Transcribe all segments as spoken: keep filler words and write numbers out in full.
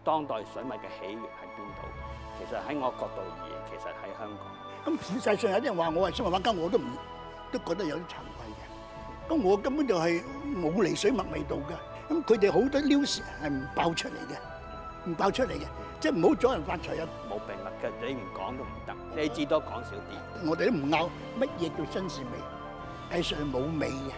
當代水墨嘅起源喺邊度？其實喺我角度而言，其實喺香港。 咁事實上有啲人話我係水墨畫家，我都唔都覺得有啲慚愧嘅。咁我根本就係冇嚟水墨味道嘅。咁佢哋好多 news 係唔爆出嚟嘅，唔爆出嚟嘅，即係唔好阻人發財啊！ 冇秘密嘅，你唔講都唔得，你至多講少啲。 我哋都唔拗乜嘢叫真善美，藝術係冇美嘅。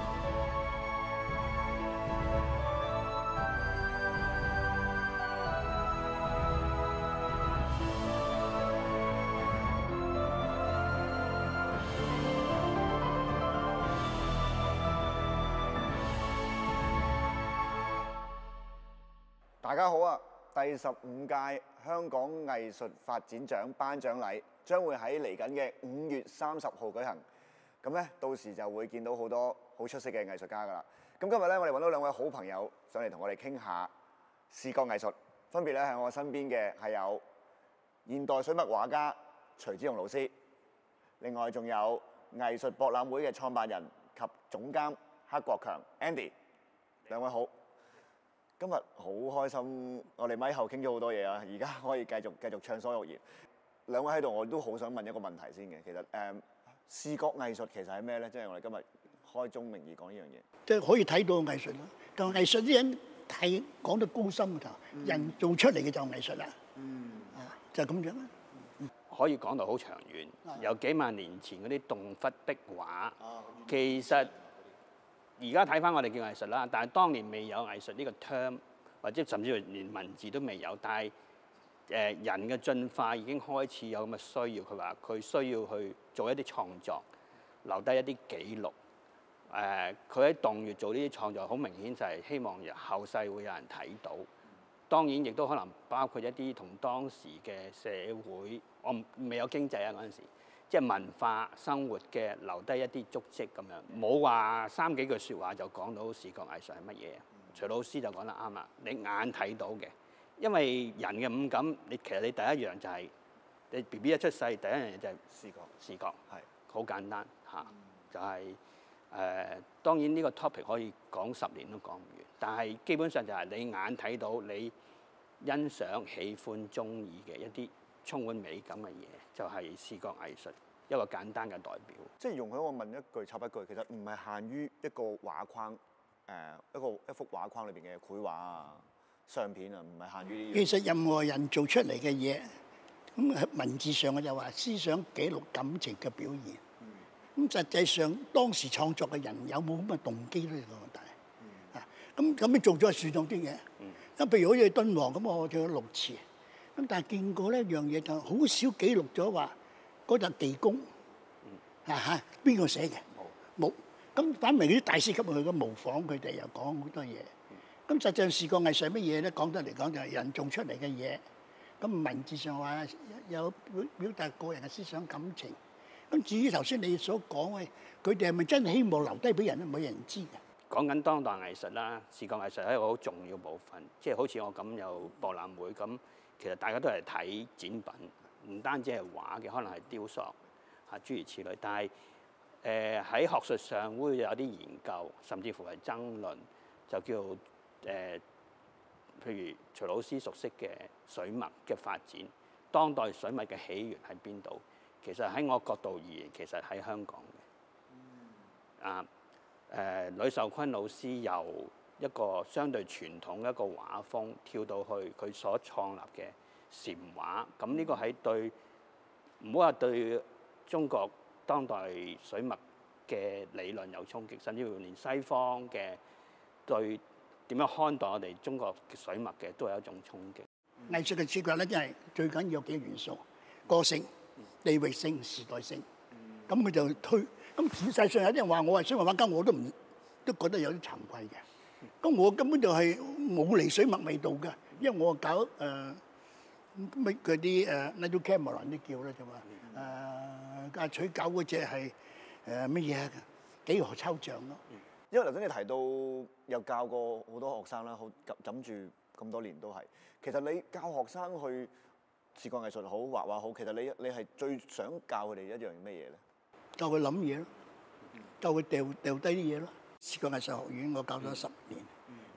大家好啊！第十五屆香港藝術發展獎頒獎禮將會喺嚟緊嘅五月三十號舉行。咁咧，到時就會見到好多好出色嘅藝術家噶啦。咁今日咧，我哋揾到兩位好朋友上嚟同我哋傾下視覺藝術。分別咧喺我身邊嘅係有現代水墨畫家徐子雄老師，另外仲有藝術博覽會嘅創辦人及總監黑國強 Andy。兩位好。今日好開心，我哋咪後傾咗好多嘢啊！而家可以繼續繼續暢所欲言。兩位喺度，我都好想問一個問題先嘅。其實誒、嗯，視覺藝術其實係咩咧？即係我哋今日開宗明義講呢樣嘢。即係可以睇到藝術咯。但係藝術啲人係講得高深㗎，嗯、人做出嚟嘅就係藝術啦。嗯，啊，就係、是、咁樣啦。 可以講到好長遠，有幾萬年前嗰啲洞窟壁畫，其實。而家睇翻我哋叫藝術啦，但係當年未有藝術呢個 term， 或者甚至乎連文字都未有。但係誒、呃、人嘅進化已經開始有咁嘅需要。佢話佢需要去做一啲創作，留低一啲記錄。誒、呃，佢喺洞穴做呢啲創作，好明顯就係希望後世會有人睇到。當然亦都可能包括一啲同當時嘅社會，我未有經濟啊嗰陣時。即係文化生活嘅留低一啲足跡咁樣，冇話三幾句説話就講到視覺藝術係乜嘢。徐老師就講得啱啦，你眼睇到嘅，因為人嘅五感，你其實你第一樣就係、是、你 B B 一出世，第一樣嘢就係視覺，視覺係好簡單嚇，嗯、就係、是、誒、呃、當然呢個 topic 可以講十年都講唔完，但係基本上就係你眼睇到你欣賞、喜歡、中意嘅一啲充滿美感嘅嘢，就係、是、視覺藝術一個簡單嘅代表。即係容許我問一句插一句，其實唔係限於一個畫框，誒、呃、一個一幅畫框裏邊嘅繪畫啊、相片啊，唔係限於呢啲。其實任何人做出嚟嘅嘢，咁喺文字上我就話思想記錄感情嘅表現。咁、嗯、實際上當時創作嘅人有冇咁嘅動機咧？個問題啊，咁咁樣做咗係算咗啲嘢。咁、嗯、譬如好似敦煌咁，我做咗六次。咁但係見過呢一樣嘢就好少記錄咗話嗰笪地宮啊嚇邊個寫嘅？冇。咁反為啲大師級去咁模仿佢哋，又講好多嘢。咁實際上視覺藝術係乜嘢咧？講得嚟講就係人做出嚟嘅嘢。咁文字上話有表表達個人嘅思想感情。咁至於頭先你所講嘅，佢哋係咪真係希望留低俾人咧？冇人知嘅。講緊當代藝術啦，視覺藝術係一個好重要部分。即係好似我咁有博覽會咁。其實大家都係睇展品，唔單止係畫嘅，可能係雕塑嚇諸如此類。但係誒喺學術上會有啲研究，甚至乎係爭論，就叫誒、呃，譬如徐老師熟悉嘅水墨嘅發展，當代水墨嘅起源喺邊度？其實喺我角度而言，其實喺香港嘅。啊誒、呃，呂壽琨老師由一個相對傳統嘅一個畫風，跳到去佢所創立嘅禪畫，咁呢個喺對唔好話對中國當代水墨嘅理論有衝擊，甚至乎連西方嘅對點樣看待我哋中國嘅水墨嘅都有一種衝擊。藝術嘅視覺咧，真係最緊要有幾個元素：個性、地域性、時代性。咁佢就推。咁事實上有啲人話我係水墨畫家，我都唔都覺得有啲慚愧嘅。咁我根本就係冇嚟水墨味道嘅，因為我搞誒乜嗰啲誒 Nigel Cameron 啲叫咧就話誒阿取搞嗰隻係誒乜嘢啊？幾何抽象咯。因為頭先你提到又教過好多學生啦，好枕住咁多年都係。其實你教學生去視覺藝術好、畫畫好，其實你你係最想教佢哋一樣咩嘢咧？教佢諗嘢咯，教佢掉掉低啲嘢咯。視覺藝術學院我教咗十年，啊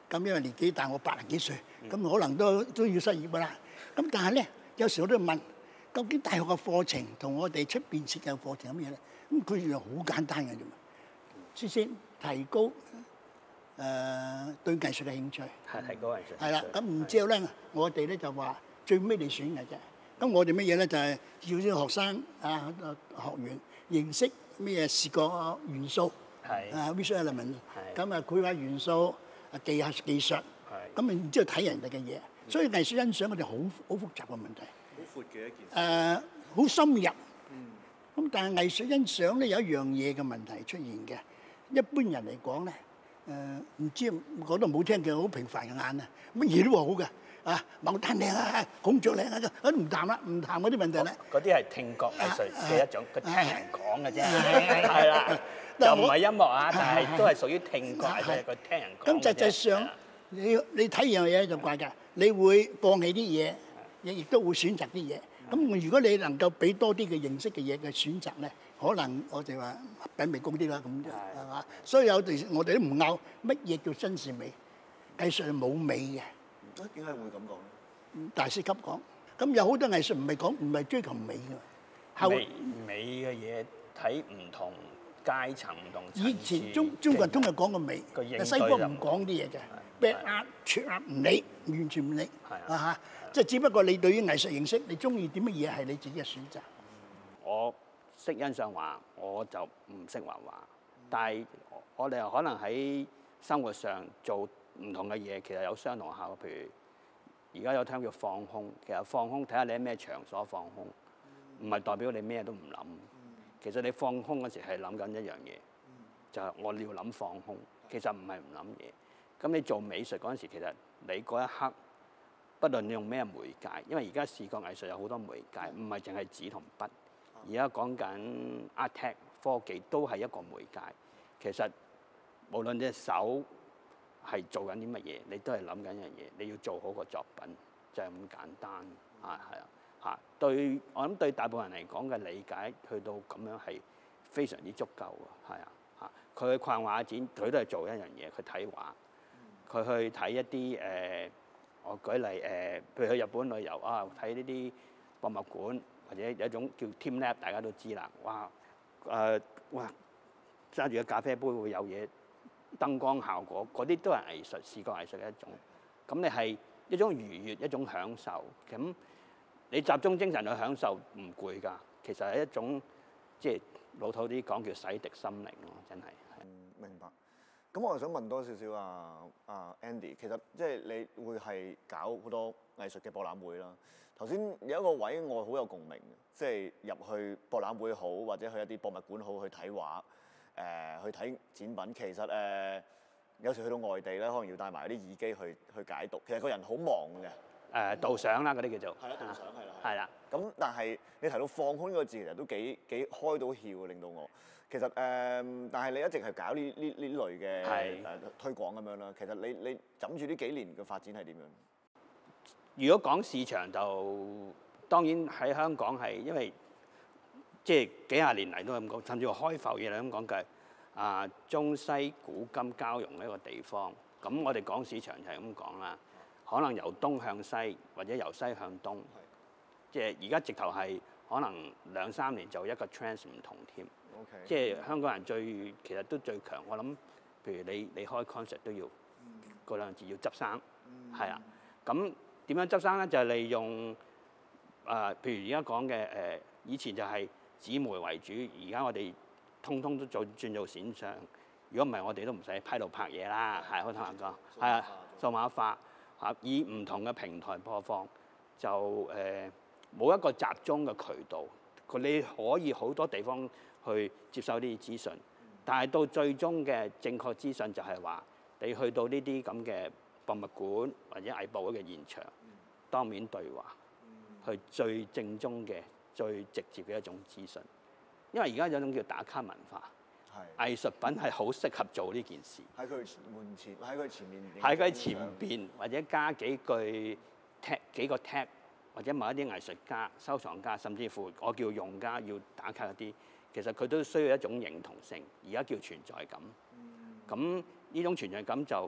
咁因為年紀大，我八十幾歲，咁可能都都要失業㗎啦。咁但係咧，有時我都問，究竟大學嘅課程同我哋出邊設計嘅課程係乜嘢咧？咁佢原來好簡單嘅啫嘛，先先提高誒、呃、對藝術嘅興趣。 係提高藝術。 係啦，咁然之後咧，我哋咧就話最尾你選嘅啫。咁我哋乜嘢咧？就係、是、要啲學生啊學員認識咩視覺元素， 係啊 visual element，咁啊繪畫元素。啊技術技術，咁然之後睇人哋嘅嘢，所以藝術欣賞我哋好好複雜嘅問題， 好闊嘅一件事。 誒，好深入。咁但係藝術欣賞咧有一樣嘢嘅問題出現嘅，一般人嚟講咧，誒唔知講得唔好聽嘅好平凡嘅眼啊，乜嘢都話好嘅，啊牡丹靚啊，孔雀靚啊，咁唔談啦，唔談嗰啲問題咧。 嗰啲係聽覺藝術嘅一種，佢聽人講嘅啫，係啦。就唔係音樂啊，但係都係屬於聽覺，係佢聽人講。 咁實際上，你你睇樣嘢就怪㗎，你會放棄啲嘢，亦亦都會選擇啲嘢。咁如果你能夠俾多啲嘅認識嘅嘢嘅選擇咧，可能我哋話品味高啲啦，咁係嘛？所以有時我哋都唔拗乜嘢叫真善美，藝術係冇美嘅。 點解會咁講咧？ 大師級講，咁有好多藝術唔係講唔係追求美㗎。 美美嘅嘢睇唔同階層唔同層次。 以前中中國人通日講個美，但西方唔講啲嘢嘅，bad art、true art 唔理，完全唔理，啊嚇，即係只不過你對於藝術認識，你中意啲乜嘢係你自己嘅選擇。 我識欣賞畫，我就唔識畫畫，但係我哋又可能喺生活上做唔同嘅嘢，其實有相同效果。譬如而家有聽叫放空，其實放空睇下你喺咩場所放空，唔係代表你咩都唔諗。其實你放空嗰時係諗緊一樣嘢，就係我要諗放空。其實唔係唔諗嘢。咁你做美術嗰陣時，其實你嗰一刻，不論你用咩媒介，因為而家視覺藝術有好多媒介，唔係淨係紙同筆。而家講緊 art tech 科技都係一個媒介。其實無論隻手係做緊啲乜嘢，你都係諗緊一樣嘢，你要做好個作品，就係咁簡單啊，係啊。嚇，對我諗對大部分人嚟講嘅理解，去到咁樣係非常之足夠㗎，係啊嚇。佢去逛畫展，佢都係做一樣嘢，佢睇畫，佢去睇一啲誒、呃，我舉例誒、呃，譬如去日本旅遊啊，睇呢啲博物館，或者有一種叫 team lab，大家都知啦，哇誒、呃、哇揸住個咖啡杯會有嘢，燈光效果，嗰啲都係藝術，視覺藝術嘅一種。咁你係一種愉悅，一種享受咁。你集中精神去享受唔攰㗎，其實係一種即係老土啲講叫洗滌心靈咯，真係。 嗯，明白。咁我又想問多少少啊啊 Andy，其實即係你會係搞好多藝術嘅博覽會啦。頭先有一個位我好有共鳴嘅，即係入去博覽會好，或者去一啲博物館好去睇畫，誒、呃、去睇展品。其實誒、呃、有時去到外地咧，可能要帶埋啲耳機去去解讀。其實個人好忙嘅。 誒、呃、導賞啦，嗰啲叫做。 係啦，導賞係啦。 係啦。 咁但係你提到放空呢個字，其實都幾幾開到竅，令到我。其實誒、呃，但係你一直係搞呢呢呢類嘅誒、呃、推廣咁樣啦。其實你你枕住呢幾年嘅發展係點樣？ 如果講市場就當然喺香港係因為即係幾廿年嚟都係咁講，甚至乎開埠以嚟咁講嘅啊中西古今交融呢一個地方。咁我哋講市場就係咁講啦。可能由東向西，或者由西向東，即係而家直頭係可能兩三年就一個 trend 唔同添。 Okay. 即係香港人最其實都最強。我諗，譬如你你開 concert 都要嗰兩字要執生，係啊。咁點樣執生咧？就係、是、利用啊、呃，譬如而家講嘅誒，以前就係紙媒為主，而家我哋通通都做轉做線上。如果唔係，我哋都唔使批度拍嘢啦。係好坦白講，係啊，數碼化。嚇，以唔同嘅平台播放，就誒冇、呃、一個集中嘅渠道，佢你可以好多地方去接收呢啲資訊，但係到最終嘅正確資訊就係話，你去到呢啲咁嘅博物館或者藝博會嘅現場，當面對話，去最正宗嘅、最直接嘅一種資訊。因為而家有種叫打卡文化。藝術品係好適合做呢件事。喺佢門前，喺佢前面。喺佢前邊，或者加幾句 tag 幾個 tag，或者某一啲藝術家、收藏家，甚至乎我叫用家要打卡嗰啲，其實佢都需要一種認同性。而家叫存在感。咁呢種存在感就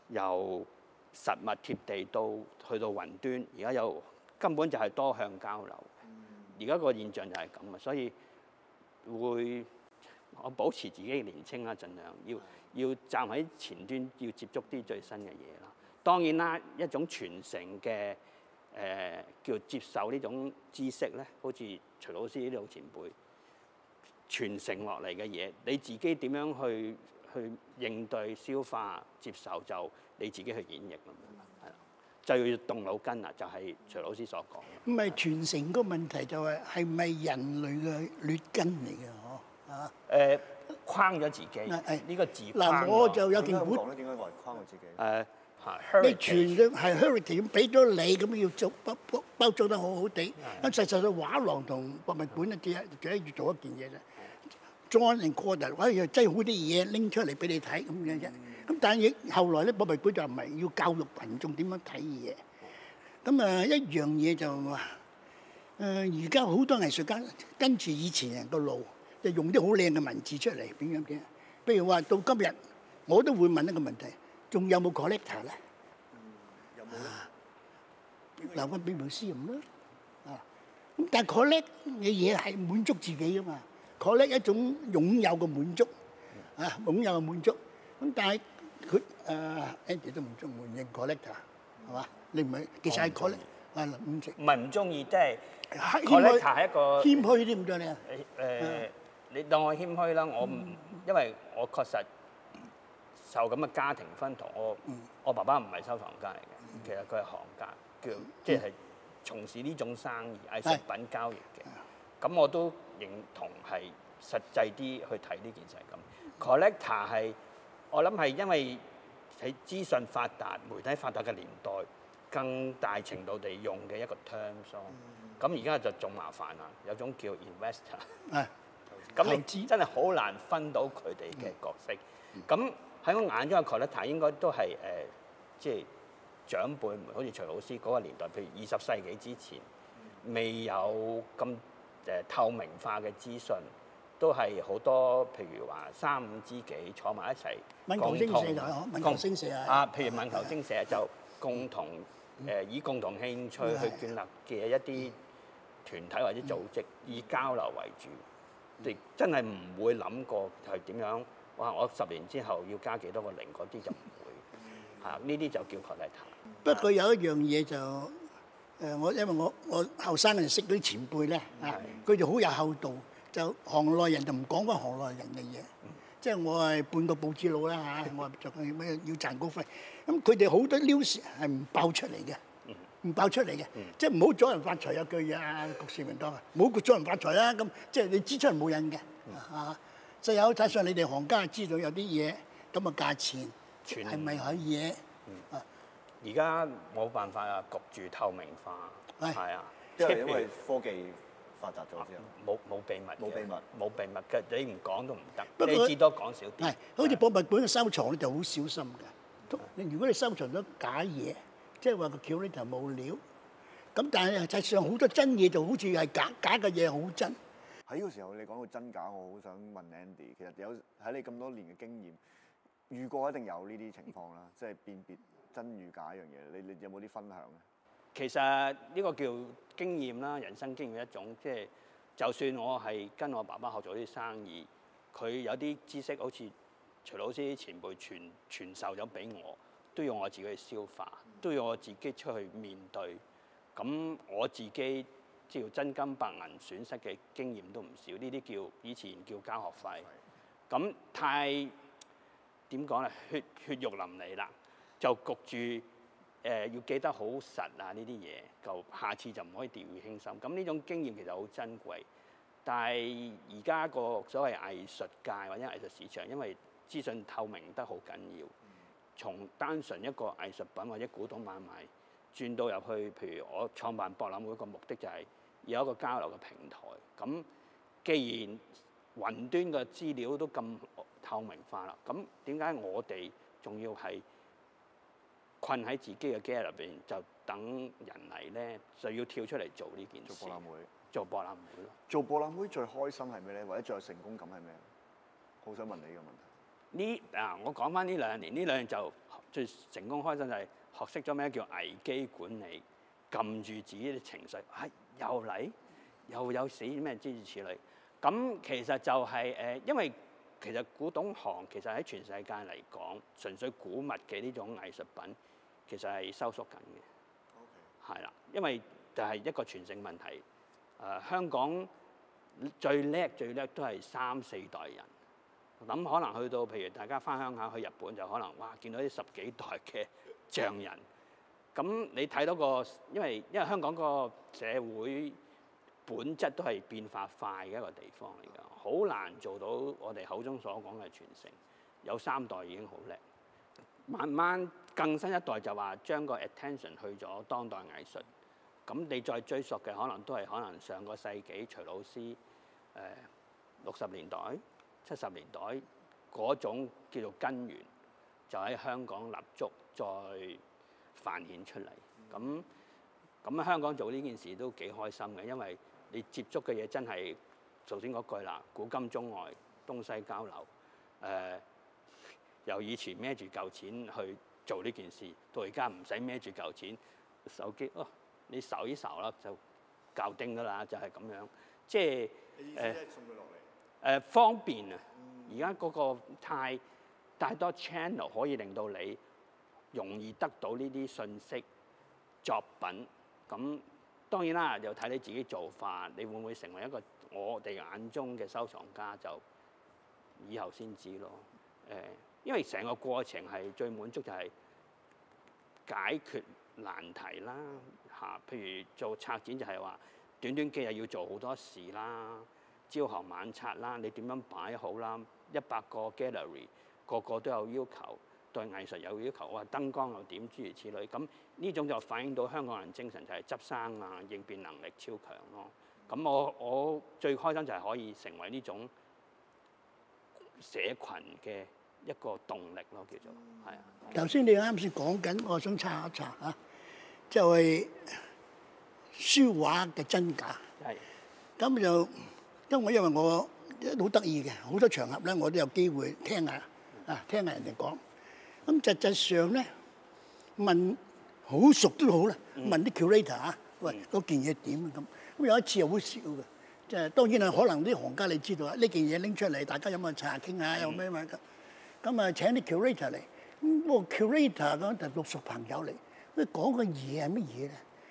由實物貼地到去到雲端，而家有根本就係多向交流。而家個現象就係咁啊，所以會我保持自己嘅年青啦，盡量要要站喺前端，要接觸啲最新嘅嘢啦。當然啦，一種傳承嘅誒、呃、叫接受呢種知識咧，好似徐老師呢啲老前輩傳承落嚟嘅嘢，你自己點樣去去應對、消化、接受，就你自己去演繹咁樣，係啦，就要動腦筋啦，就係徐老師所講。 唔係傳承個問題就係係咪人類嘅劣根嚟嘅嗬啊？ 誒框咗自己，呢個字框嗱，我就有件點解咁本講咧？點解話框佢自己？ 誒你傳嘅係 heritage 咁俾咗你，咁要做包包包裝得好好地。咁實際上畫廊同博物館咧，只係只係要做一件嘢啫。Join and quarter，或者要擠好啲嘢拎出嚟俾你睇咁樣啫。咁但係後來咧，博物館就唔係要教育群眾點樣睇嘢。咁啊，一樣嘢就話誒，而家好多藝術家跟住以前人個路，就用啲好靚嘅文字出嚟，點樣點？譬如話到今日，我都會問一個問題。仲有冇 collector 咧？ 有冇咧？ 留翻俾 museum 啦。啊，咁但係 collect 嘅嘢係滿足自己噶嘛 ？collect 一種擁有嘅滿足，啊，擁有嘅滿足。咁但係佢誒 Andy 都唔中唔認 collector，係嘛？你唔係其實係 collect 啊唔識。 唔係唔中意，即係謙 collector 係一個謙虛啲咁多你啊？ 誒誒，你當我謙虛啦，我唔因為我確實。受咁嘅家庭薰陶，我我爸爸唔係收藏家嚟嘅，其實佢係行家，叫即係從事呢種生意藝術品交易嘅。咁我都認同係實際啲去睇呢件事係咁。Collector 係我諗係因為喺資訊發達、媒體發達嘅年代，更大程度地用嘅一個 terms 咯。咁而家就仲麻煩啦，有種叫 investor。咁你真係好難分到佢哋嘅角色。咁喺我眼中嘅 collector 應該都係誒、呃，即係長輩們，好似徐老師嗰個年代，譬如二十世紀之前，未有咁誒、呃、透明化嘅資訊，都係好多譬如話三五知己坐埋一齊， 文球星社就係，文球星社啊，譬如文球星社就共同誒、呃、以共同興趣去建立嘅一啲團體或者組織，以交流為主，亦真係唔會諗過係點樣。哇！我十年之後要加幾多個零，嗰啲就唔會嚇，呢啲就叫 collector。 不過有一樣嘢就誒，我因為我我後生嗰陣識嗰啲前輩咧啊，佢哋好有厚道，就行內人就唔講翻行內人嘅嘢。即係我係半個報紙佬啦嚇，我就係咩要賺稿費。咁佢哋好多 news 係唔爆出嚟嘅，唔爆出嚟嘅，即係唔好阻人發財有句嘢啊，郭士明當啊，唔好阻人發財啦。咁即係你支出嚟冇癮嘅啊。就有睇上你哋行家知道有啲嘢咁嘅價錢係咪可以嘢？啊！ 而家冇辦法啊，焗住透明化係啊， 即係因為科技發達咗之後， 冇冇秘密， 冇秘密， 冇秘密嘅，你唔講都唔得。 不過你至多講少啲。 係，好似博物館嘅收藏咧就好小心嘅。你如果你收藏咗假嘢，即係話個橋呢就冇料。咁但係實際上好多真嘢就好似係假，假嘅嘢好真。 喺呢個時候，你講到真假，我好想問 Andy，其實有喺你咁多年嘅經驗，遇過一定有呢啲情況啦，即係辨別真與假一樣嘢。你你有冇啲分享咧？ 其實呢個叫經驗啦，人生經驗一種，即係就算我係跟我爸爸學做啲生意，佢有啲知識好似徐老師前輩傳傳授咗俾我，都要我自己去消化，都要我自己出去面對。咁我自己即係真金白銀損失嘅經驗都唔少，呢啲叫以前叫交學費。咁太點講咧？血血肉淋漓啦，就焗住誒、呃、要記得好實啊！呢啲嘢就下次就唔可以掉以輕心。咁呢種經驗其實好珍貴，但係而家個所謂藝術界或者藝術市場，因為資訊透明得好緊要，從單純一個藝術品或者古董買賣，轉到入去，譬如我創辦博覽會個目的就係有一個交流嘅平台。咁既然雲端嘅資料都咁透明化啦，咁點解我哋仲要係困喺自己嘅機入邊，就等人嚟咧？就要跳出嚟做呢件事。 做博覽會， 做博覽會咯。 做博覽會最開心係咩咧？或者最有成功感係咩？好想問你呢個問題。 呢啊，我講翻呢兩年，呢兩年就最成功開心就係學識咗咩叫危機管理，撳住自己嘅情緒，係、哎、又嚟又有死咩諸如此類。咁其實就係、是、誒，因為其實古董行其實喺全世界嚟講，純粹古物嘅呢種藝術品，其實係收縮緊嘅。係啦 Okay.，因為就係一個傳承問題。誒、呃，香港最叻最叻都係三四代人。咁可能去到譬如大家翻鄉下去日本，就可能哇見到啲十幾代嘅匠人。咁你睇到個，因為因為香港個社會本質都係變化快嘅一個地方嚟㗎，好難做到我哋口中所講嘅傳承。有三代已經好叻，慢慢更新一代就話將個 attention 去咗當代藝術。咁你再追溯嘅可能都係可能上個世紀徐老師誒六十年代、七十年代嗰種叫做根源，就喺香港立足再繁衍出嚟。咁咁喺香港做呢件事都幾開心嘅，因為你接觸嘅嘢真係頭先嗰句啦，古今中外東西交流。誒、呃，由以前孭住嚿錢去做呢件事，到而家唔使孭住嚿錢，手機哦，你掃一掃啦就搞定㗎啦，就係、是、咁樣。即係誒誒方便啊！而家嗰個太太多 channel 可以令到你容易得到呢啲信息作品。咁當然啦，又睇你自己做法，你會唔會成為一個我哋眼中嘅收藏家，就以後先知咯。誒，因為成個過程係最滿足就係解決難題啦嚇。譬如做策展就係話短短幾日要做好多事啦，朝行晚拆啦，你點樣擺好啦？一百個 gallery 個個都有要求，對藝術有要求，話燈光又點諸如此類。咁呢種就反映到香港人精神就係執生啊，應變能力超強咯。咁我我最開心就係可以成為呢種社群嘅一個動力咯，叫做係啊。 頭先你啱先講緊，我想查一查啊，就係書畫嘅真假。係。咁就因為因為我好得意嘅，好多場合咧我都有機會聽下啊，聽下人哋講。咁實際上咧問好熟都好啦，問啲 curator 啊，喂嗰件嘢點咁？咁有一次又好笑嘅，即係當然係可能啲行家你知道啊，呢件嘢拎出嚟，大家有冇茶傾下，有咩咩咁？咁啊請啲 curator 嚟，咁嗰個 curator 咁就六熟朋友嚟，佢講嘅嘢係乜嘢咧？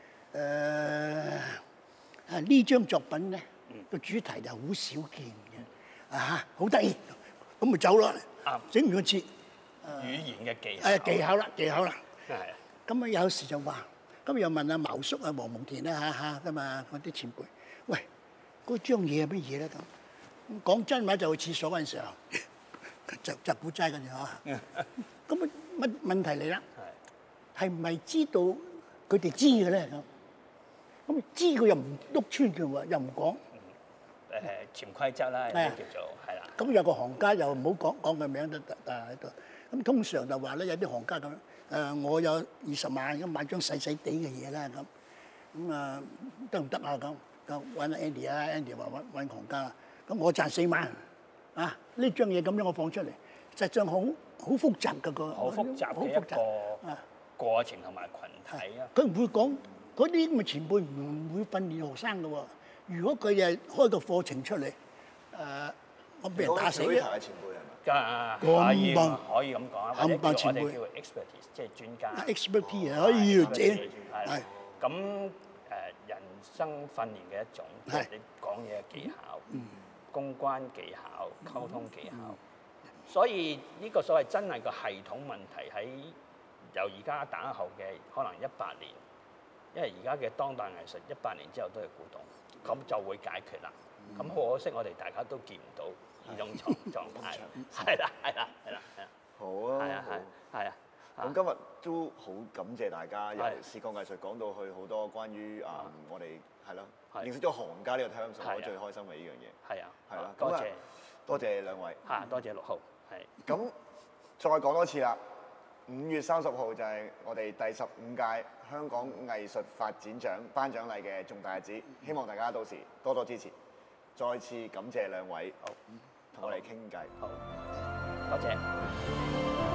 誒啊呢張作品咧個主題就好少見嘅，啊好得意，咁咪走咯，整完個節。 語言嘅技巧。 誒技巧啦，技巧啦。 係。 咁啊有時就話，咁又問阿茅叔啊、黃蒙田啦嚇嚇噶嘛，嗰啲前輩，喂，嗰張嘢係乜嘢咧咁？講真話就去廁所嗰陣時候，就就古齋嗰陣嗬。咁啊問問題嚟啦，係唔係知道佢哋知嘅咧咁？咁知佢又唔篤穿佢喎，又唔講。 誒潛規則啦，有啲叫做係啦。 咁有個行家又唔好講講個名得得喺度。咁通常就話咧，有啲行家咁，誒、呃、我有二十萬咁買張細細地嘅嘢啦咁，咁啊得唔得啊咁？就揾阿 Andy 啊 ，Andy 話揾揾行家，咁我賺四萬，啊呢張嘢咁樣我放出嚟，實際上好好複雜嘅個， 好複雜嘅一個過程同埋群體啊。 佢唔會講嗰啲咁嘅前輩唔會訓練學生嘅喎，如果佢誒開個課程出嚟，誒、呃、我俾人打死嘅。 啊，可以可以咁講啊，或者叫我哋叫 expertise， 即係專家。 expertise 可以要整。 係。咁誒人生訓練嘅一種，即係你講嘢嘅技巧、公關技巧、溝通技巧。所以呢個所謂真係個系統問題喺由而家打後嘅可能一百年，因為而家嘅當代藝術一百年之後都係古董，咁就會解決啦。咁好可惜，我哋大家都見唔到呢種狀狀態，係啦，係啦，係啦，係啦。 好啊， 係啊，係，係啊。 咁今日都好感謝大家，由視覺藝術講到去好多關於啊，我哋係咯，認識咗行家呢個 term，我最開心嘅呢樣嘢。係啊，係啦，多謝多謝兩位。 嚇，多謝六號。係。 咁再講多次啦，五月三十號就係我哋第十五屆香港藝術發展獎頒獎禮嘅重大日子，希望大家到時多多支持。再次感謝兩位，同我哋傾偈。 好，多謝。